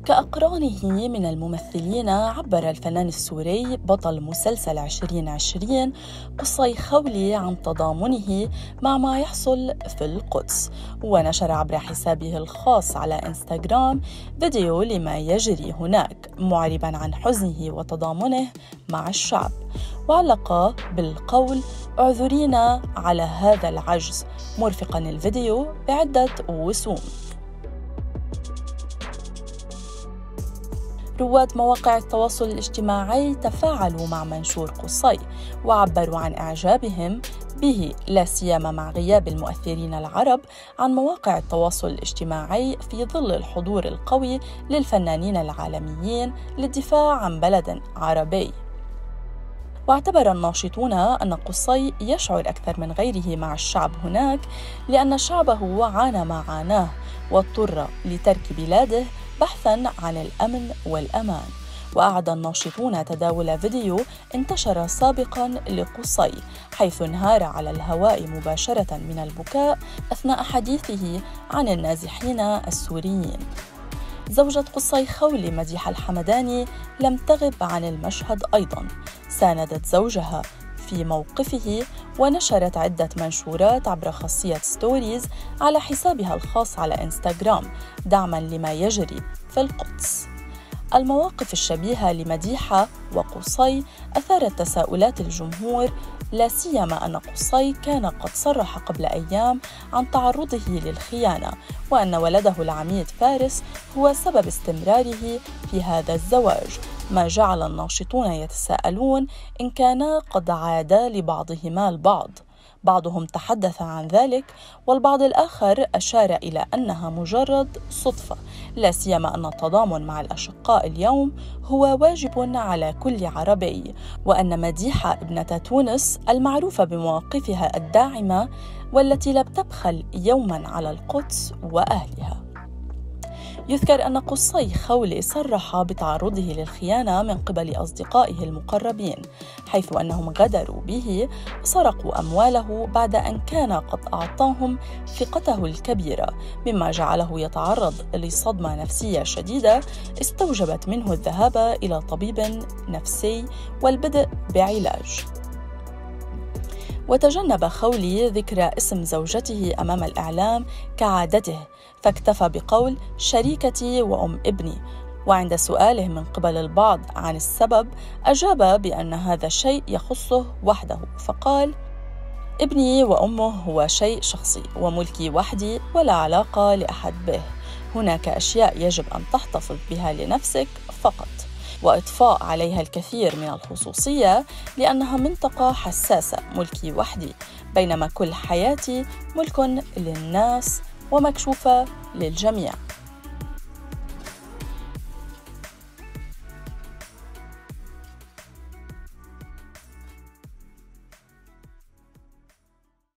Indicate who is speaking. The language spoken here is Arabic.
Speaker 1: كأقرانه من الممثلين، عبر الفنان السوري بطل مسلسل 2020 قصي خولي عن تضامنه مع ما يحصل في القدس، ونشر عبر حسابه الخاص على إنستغرام فيديو لما يجري هناك، معرباً عن حزنه وتضامنه مع الشعب، وعلق بالقول: اعذرينا على هذا العجز، مرفقاً الفيديو بعدة وسوم. رواد مواقع التواصل الاجتماعي تفاعلوا مع منشور قصي وعبروا عن إعجابهم به، لا سيما مع غياب المؤثرين العرب عن مواقع التواصل الاجتماعي في ظل الحضور القوي للفنانين العالميين للدفاع عن بلد عربي. واعتبر الناشطون أن قصي يشعر أكثر من غيره مع الشعب هناك، لأن شعبه عانى ما عاناه واضطر لترك بلاده بحثاً عن الأمن والأمان. وأعاد الناشطون تداول فيديو انتشر سابقاً لقصي، حيث انهار على الهواء مباشرة من البكاء أثناء حديثه عن النازحين السوريين. زوجة قصي خولي مديحة الحمداني لم تغب عن المشهد أيضاً، ساندت زوجها في موقفه ونشرت عدة منشورات عبر خاصية ستوريز على حسابها الخاص على إنستغرام دعماً لما يجري في القدس. المواقف الشبيهة لمديحة وقصي أثارت تساؤلات الجمهور، لا سيما أن قصي كان قد صرح قبل أيام عن تعرضه للخيانة، وأن ولده العميد فارس هو سبب استمراره في هذا الزواج، ما جعل الناشطون يتساءلون إن كانا قد عادا لبعضهما البعض. بعضهم تحدث عن ذلك، والبعض الآخر أشار إلى أنها مجرد صدفة، لا سيما أن التضامن مع الأشقاء اليوم هو واجب على كل عربي، وأن مديحة ابنة تونس المعروفة بمواقفها الداعمة والتي لا تبخل يوما على القدس وأهلها. يذكر أن قصي خولي صرح بتعرضه للخيانة من قبل أصدقائه المقربين، حيث أنهم غدروا به وسرقوا أمواله بعد أن كان قد أعطاهم ثقته الكبيرة، مما جعله يتعرض لصدمة نفسية شديدة استوجبت منه الذهاب إلى طبيب نفسي والبدء بعلاج. وتجنب خولي ذكر اسم زوجته أمام الإعلام كعادته، فاكتفى بقول شريكتي وأم ابني. وعند سؤاله من قبل البعض عن السبب، أجاب بأن هذا شيء يخصه وحده، فقال: ابني وأمه هو شيء شخصي وملكي وحدي ولا علاقة لأحد به. هناك أشياء يجب أن تحتفظ بها لنفسك فقط، وإضفاء عليها الكثير من الخصوصية لأنها منطقة حساسة. ملكي وحدي، بينما كل حياتي ملك للناس ومكشوفة للجميع.